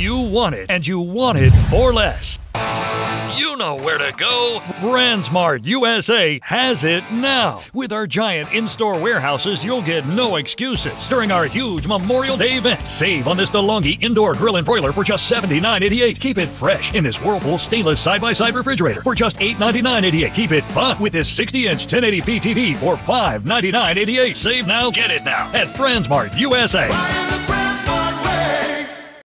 You want it, and you want it for less. You know where to go. BrandsMart USA has it now. With our giant in-store warehouses, you'll get no excuses during our huge Memorial Day event. Save on this DeLonghi indoor grill and broiler for just $79.88. Keep it fresh in this Whirlpool stainless side-by-side refrigerator for just $899.88. Keep it fun with this 60-inch 1080p TV for $599.88. Save now, get it now at BrandsMart USA.